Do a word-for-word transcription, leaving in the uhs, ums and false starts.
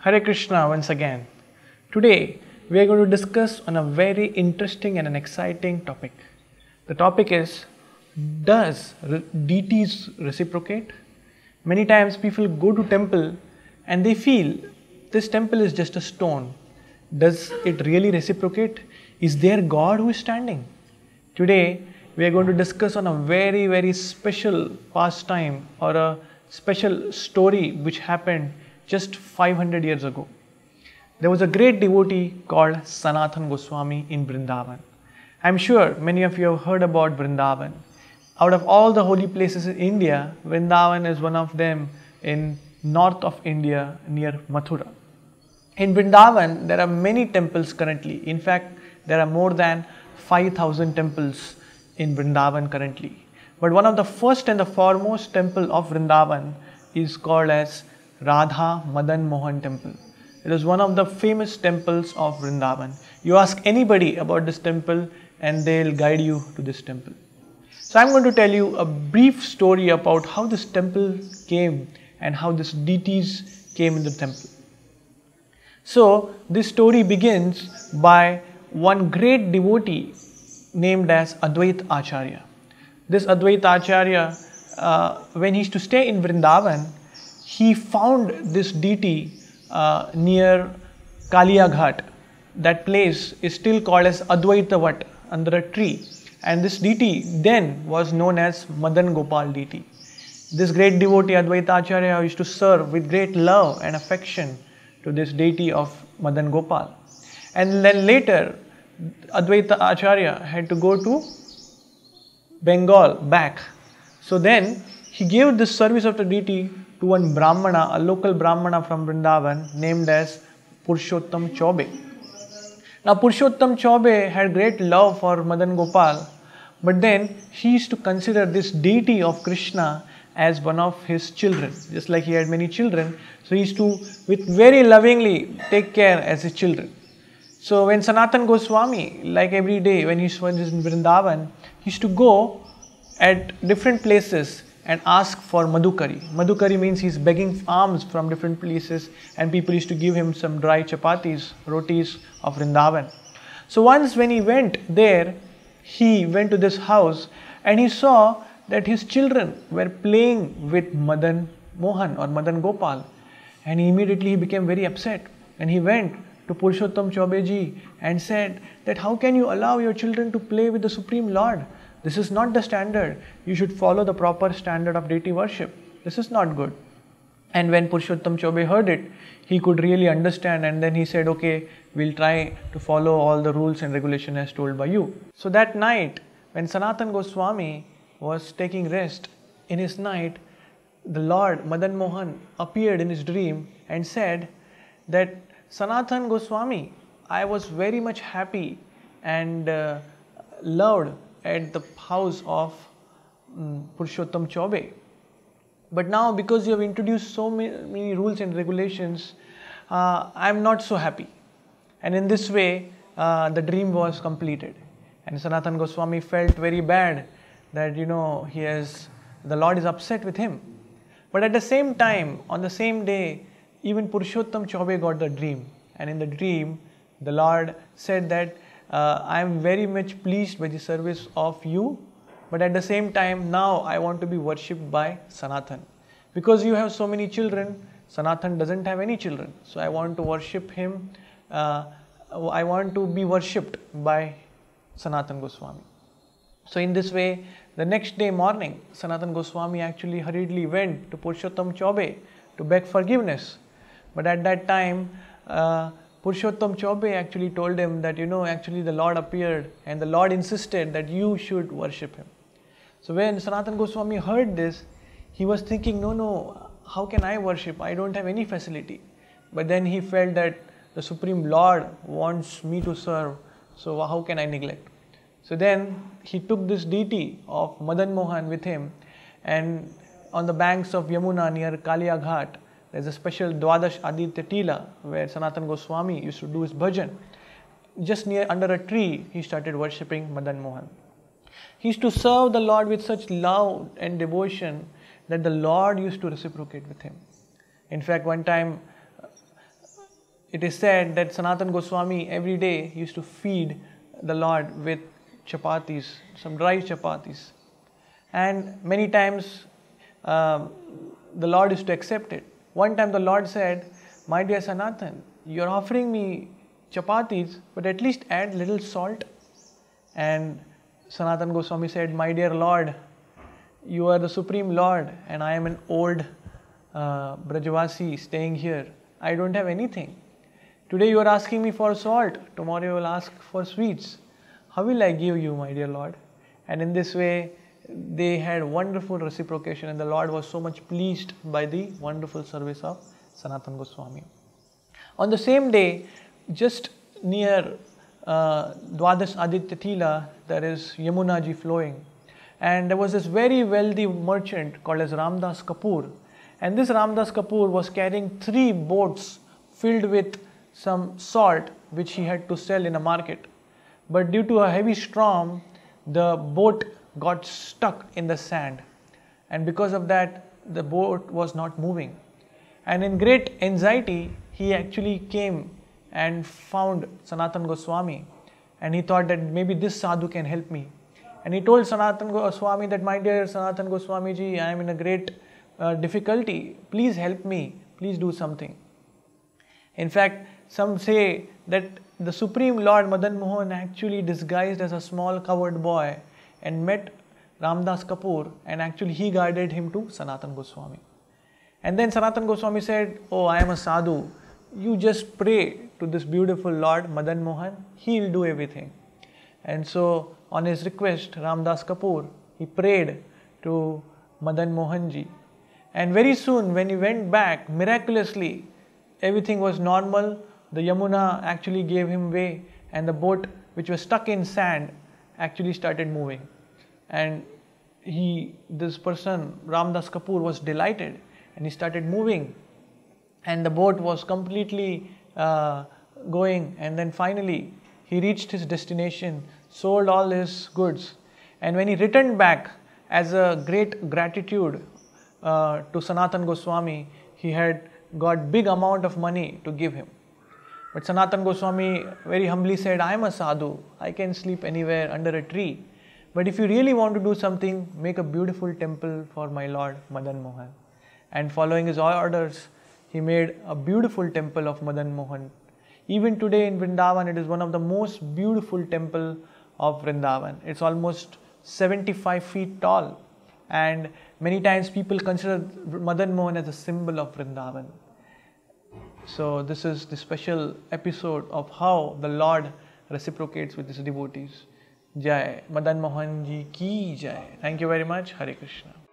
Hare Krishna once again. Today we are going to discuss on a very interesting and an exciting topic. The topic is, does deities reciprocate? Many times people go to temple and they feel this temple is just a stone. Does it really reciprocate? Is there God who is standing? Today we are going to discuss on a very very special pastime or a special story which happened just five hundred years ago. There was a great devotee called Sanatana Goswami in Vrindavan. I am sure many of you have heard about Vrindavan. Out of all the holy places in India, Vrindavan is one of them in north of India near Mathura. In Vrindavan, there are many temples currently. In fact, there are more than five thousand temples in Vrindavan currently. But one of the first and the foremost temple of Vrindavan is called as Radha Madan Mohan temple. It is one of the famous temples of Vrindavan. You ask anybody about this temple and they'll guide you to this temple. So I'm going to tell you a brief story about how this temple came and how this deities came in the temple. So this story begins by one great devotee named as Advaita Acharya. This Advaita Acharya, uh, when he used to stay in Vrindavan, he found this deity uh, near Kaliya Ghat. That place is still called as Advaita Vat, under a tree. And this deity then was known as Madan Gopal deity. This great devotee Advaita Acharya used to serve with great love and affection to this deity of Madan Gopal. And then later, Advaita Acharya had to go to Bengal back. So then he gave this service of the deity to one Brahmana, a local Brahmana from Vrindavan named as Purushottam Chaube. Now Purushottam Chaube had great love for Madan Gopal, but then he used to consider this deity of Krishna as one of his children, just like he had many children. So he used to, with very lovingly, take care as his children. So when Sanatana Goswami, like every day when he was in Vrindavan, he used to go at different places and ask for Madhukari. Madhukari means he's begging alms from different places, and people used to give him some dry chapatis, rotis of Vrindavan. So once when he went there, he went to this house and he saw that his children were playing with Madan Mohan or Madan Gopal, and he immediately became very upset, and he went to Purushottam Chaube ji and said that how can you allow your children to play with the Supreme Lord? This is not the standard. You should follow the proper standard of deity worship. This is not good. And when Purushottam Chaube heard it, he could really understand, and then he said, okay, we'll try to follow all the rules and regulations as told by you. So that night, when Sanatana Goswami was taking rest, in his night, the Lord Madan Mohan appeared in his dream and said that Sanatana Goswami, I was very much happy and uh, loved at the house of um, Purushottam Chaube. But now because you have introduced so many, many rules and regulations, uh, I am not so happy. And in this way, uh, the dream was completed. And Sanatana Goswami felt very bad that, you know, he has, the Lord is upset with him. But at the same time, on the same day, even Purushottam Chaube got the dream. And in the dream, the Lord said that uh, I am very much pleased by the service of you, but at the same time, now I want to be worshipped by Sanatan. Because you have so many children, Sanatan doesn't have any children. So I want to worship him. Uh, I want to be worshipped by Sanatana Goswami. So in this way, the next day morning, Sanatana Goswami actually hurriedly went to Purushottam Chaube to beg forgiveness. But at that time, uh, Purushottam Chaube actually told him that, you know, actually the Lord appeared and the Lord insisted that you should worship him. So when Sanatana Goswami heard this, he was thinking, no, no, how can I worship? I don't have any facility. But then he felt that the Supreme Lord wants me to serve, so how can I neglect? So then he took this deity of Madan Mohan with him, and on the banks of Yamuna near Kaliya Ghat, there is a special Dwadash Aditya Tila where Sanatana Goswami used to do his bhajan. Just near under a tree, he started worshipping Madan Mohan. He used to serve the Lord with such love and devotion that the Lord used to reciprocate with him. In fact, one time it is said that Sanatana Goswami every day used to feed the Lord with chapatis, some dry chapatis. And many times um, the Lord used to accept it. One time the Lord said, "My dear Sanatan, you are offering me chapatis, but at least add little salt." And Sanatana Goswami said, "My dear Lord, you are the Supreme Lord and I am an old uh, Brajavasi staying here. I don't have anything. Today you are asking me for salt, tomorrow you will ask for sweets. How will I give you, my dear Lord?" And in this way, they had wonderful reciprocation, and the Lord was so much pleased by the wonderful service of Sanatana Goswami. On the same day, just near uh, Dwadash Aditya Tila, there is Yamuna ji flowing. And there was this very wealthy merchant called as Ramdas Kapoor. And this Ramdas Kapoor was carrying three boats filled with some salt which he had to sell in a market. But due to a heavy storm, the boat got stuck in the sand, and because of that the boat was not moving. And in great anxiety, he actually came and found Sanatana Goswami, and he thought that maybe this sadhu can help me. And he told Sanatana Goswami that, "My dear Sanatana Goswami ji, I am in a great uh, difficulty, please help me, please do something." In fact, some say that the Supreme Lord Madan Mohan actually disguised as a small covered boy and met Ramdas Kapoor, and actually he guided him to Sanatana Goswami. And then Sanatana Goswami said, "Oh, I am a sadhu. You just pray to this beautiful Lord Madan Mohan, he will do everything." And so on his request, Ramdas Kapoor, he prayed to Madan Mohan ji. And very soon when he went back, miraculously everything was normal. The Yamuna actually gave him way, and the boat which was stuck in sand actually started moving. And he, this person, Ramdas Kapoor, was delighted, and he started moving, and the boat was completely uh, going. And then finally he reached his destination, sold all his goods, and when he returned back, as a great gratitude uh, to Sanatana Goswami, he had got big amount of money to give him. But Sanatana Goswami very humbly said, "I am a sadhu, I can sleep anywhere under a tree. But if you really want to do something, make a beautiful temple for my Lord Madan Mohan." And following his orders, he made a beautiful temple of Madan Mohan. Even today in Vrindavan, it is one of the most beautiful temple of Vrindavan. It's almost seventy-five feet tall, and many times people consider Madan Mohan as a symbol of Vrindavan. So this is the special episode of how the Lord reciprocates with his devotees. Jai Madan Mohan ji ki jai. Thank you very much. Hare Krishna.